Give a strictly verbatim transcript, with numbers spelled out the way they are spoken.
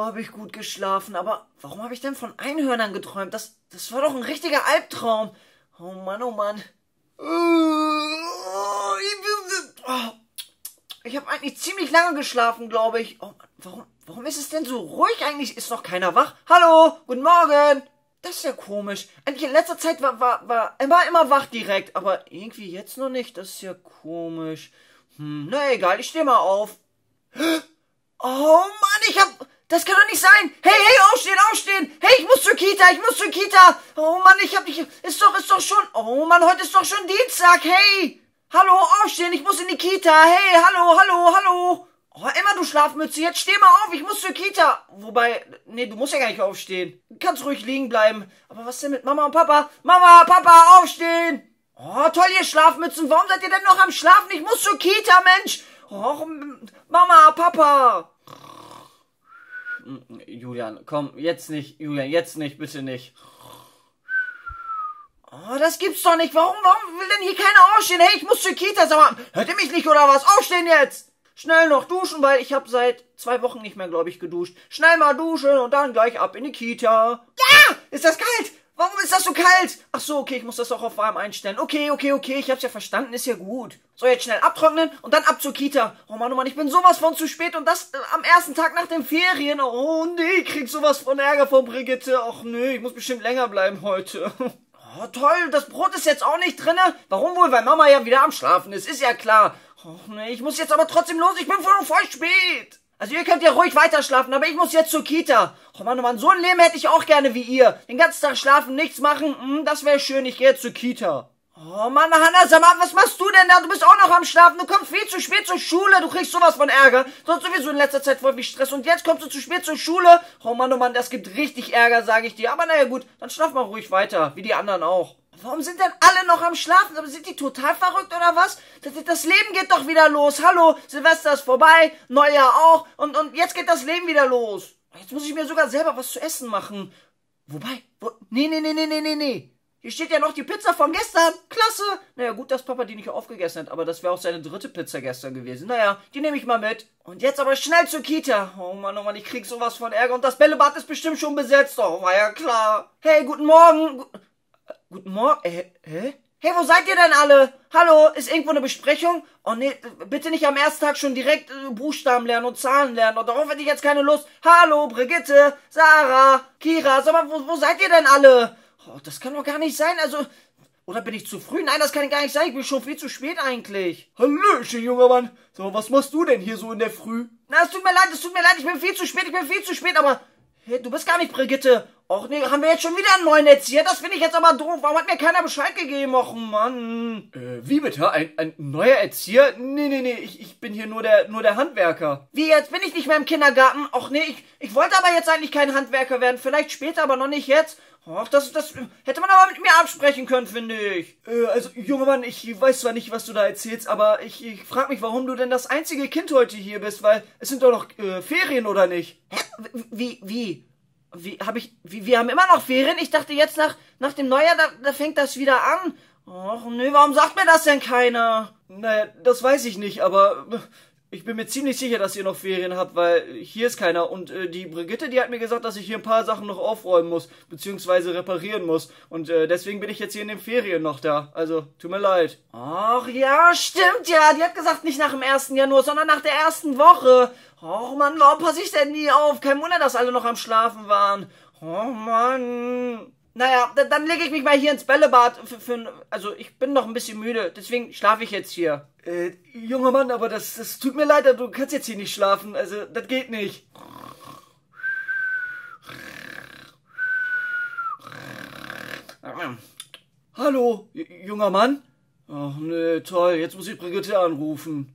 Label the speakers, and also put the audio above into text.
Speaker 1: habe ich gut geschlafen, aber warum habe ich denn von Einhörnern geträumt? Das, das war doch ein richtiger Albtraum. Oh Mann, oh Mann. Ich habe eigentlich ziemlich lange geschlafen, glaube ich. Oh Mann, warum, warum ist es denn so ruhig eigentlich? Ist noch keiner wach? Hallo, guten Morgen. Das ist ja komisch. Eigentlich in letzter Zeit war, war, war Emma immer wach direkt, aber irgendwie jetzt noch nicht. Das ist ja komisch. Hm, na egal, ich stehe mal auf. Oh Mann, ich hab... Das kann doch nicht sein. Hey, hey, aufstehen, aufstehen. Hey, ich muss zur Kita, ich muss zur Kita. Oh Mann, ich hab nicht... Ist doch, ist doch schon... Oh Mann, heute ist doch schon Dienstag. Hey. Hallo, aufstehen, ich muss in die Kita. Hey, hallo, hallo, hallo. Oh, Emma, du Schlafmütze, jetzt steh mal auf, ich muss zur Kita. Wobei, nee, du musst ja gar nicht aufstehen. Du kannst ruhig liegen bleiben. Aber was denn mit Mama und Papa? Mama, Papa, aufstehen. Oh, toll, ihr Schlafmützen, warum seid ihr denn noch am Schlafen? Ich muss zur Kita, Mensch. Oh, Mama, Papa. Julian, komm, jetzt nicht, Julian, jetzt nicht, bitte nicht. Oh, das gibt's doch nicht. Warum, warum will denn hier keiner aufstehen? Hey, ich muss zur Kita, sag mal, hört ihr mich nicht oder was? Aufstehen jetzt! Schnell noch duschen, weil ich habe seit zwei Wochen nicht mehr, glaube ich, geduscht. Schnell mal duschen und dann gleich ab in die Kita. Ja! Ist das kalt? Warum ist das so kalt? Ach so, okay, ich muss das auch auf warm einstellen. Okay, okay, okay, ich hab's ja verstanden, ist ja gut. So, jetzt schnell abtrocknen und dann ab zur Kita. Oh Mann, oh Mann, ich bin sowas von zu spät und das äh, am ersten Tag nach den Ferien. Oh nee, ich krieg sowas von Ärger von Brigitte. Ach nee, ich muss bestimmt länger bleiben heute. Oh toll, das Brot ist jetzt auch nicht drinne. Warum wohl? Weil Mama ja wieder am Schlafen ist, ist ja klar. Oh nee, ich muss jetzt aber trotzdem los, ich bin voll voll spät. Also ihr könnt ja ruhig weiter schlafen, aber ich muss jetzt zur Kita. Oh Mann, oh Mann, so ein Leben hätte ich auch gerne wie ihr. Den ganzen Tag schlafen, nichts machen, hm, das wäre schön, ich gehe jetzt zur Kita. Oh Mann, Hanna, sag mal, was machst du denn da? Du bist auch noch am Schlafen, du kommst viel zu spät zur Schule, du kriegst sowas von Ärger. Du hast sowieso in letzter Zeit voll viel Stress und jetzt kommst du zu spät zur Schule. Oh Mann, oh Mann, das gibt richtig Ärger, sage ich dir. Aber naja gut, dann schlaf mal ruhig weiter, wie die anderen auch. Warum sind denn alle noch am Schlafen? Aber sind die total verrückt oder was? Das, das Leben geht doch wieder los. Hallo, Silvester ist vorbei, Neujahr auch. Und, und jetzt geht das Leben wieder los. Jetzt muss ich mir sogar selber was zu essen machen. Wobei, wo, nee, nee, nee, nee, nee, nee, nee. Hier steht ja noch die Pizza von gestern. Klasse. Naja, gut, dass Papa die nicht aufgegessen hat. Aber das wäre auch seine dritte Pizza gestern gewesen. Naja, die nehme ich mal mit. Und jetzt aber schnell zur Kita. Oh Mann, oh Mann, ich krieg sowas von Ärger. Und das Bällebad ist bestimmt schon besetzt. Oh, war ja klar. Hey, guten Morgen. Guten Morgen, äh, hä? Hey, wo seid ihr denn alle? Hallo, ist irgendwo eine Besprechung? Oh nee, bitte nicht am ersten Tag schon direkt äh, Buchstaben lernen und Zahlen lernen. Und darauf hätte ich jetzt keine Lust. Hallo, Brigitte, Sarah, Kira, sag mal, wo, wo seid ihr denn alle? Oh, das kann doch gar nicht sein, also... Oder bin ich zu früh? Nein, das kann gar nicht sein, ich bin schon viel zu spät eigentlich.
Speaker 2: Hallöchen, junger Mann. So, was machst du denn hier so in der Früh?
Speaker 1: Na, es tut mir leid, es tut mir leid, ich bin viel zu spät, ich bin viel zu spät, aber... Hey, du bist gar nicht Brigitte. Och nee, haben wir jetzt schon wieder einen neuen Erzieher? Das finde ich jetzt aber doof. Warum hat mir keiner Bescheid gegeben? Och Mann.
Speaker 2: Äh, wie bitte? Ein, ein neuer Erzieher? Nee, nee, nee, ich, ich bin hier nur der, nur der Handwerker.
Speaker 1: Wie, jetzt bin ich nicht mehr im Kindergarten? Och nee, ich, ich wollte aber jetzt eigentlich kein Handwerker werden. Vielleicht später, aber noch nicht jetzt. Och, das, das hätte man aber mit mir absprechen können, finde ich.
Speaker 2: Äh, also, junger Mann, ich weiß zwar nicht, was du da erzählst, aber ich, ich frage mich, warum du denn das einzige Kind heute hier bist, weil es sind doch noch äh, Ferien, oder nicht?
Speaker 1: Hä? Wie, wie? Wie, hab ich, wie, wir haben immer noch Ferien? Ich dachte jetzt nach, nach dem Neujahr, da, da fängt das wieder an. Och, nee, warum sagt mir das denn keiner?
Speaker 2: Naja, das weiß ich nicht, aber ich bin mir ziemlich sicher, dass ihr noch Ferien habt, weil hier ist keiner. Und äh, die Brigitte, die hat mir gesagt, dass ich hier ein paar Sachen noch aufräumen muss, beziehungsweise reparieren muss. Und äh, deswegen bin ich jetzt hier in den Ferien noch da. Also, tut mir leid.
Speaker 1: Ach ja, stimmt ja. Die hat gesagt, nicht nach dem ersten Januar, sondern nach der ersten Woche. Och Mann, warum passe ich denn nie auf? Kein Wunder, dass alle noch am Schlafen waren. Oh Mann. Naja, dann lege ich mich mal hier ins Bällebad. Für, für, also, ich bin noch ein bisschen müde, deswegen schlafe ich jetzt hier.
Speaker 2: Äh, junger Mann, aber das, das tut mir leid, du kannst jetzt hier nicht schlafen. Also, das geht nicht. Hallo, junger Mann? Ach nee, toll, jetzt muss ich Brigitte anrufen.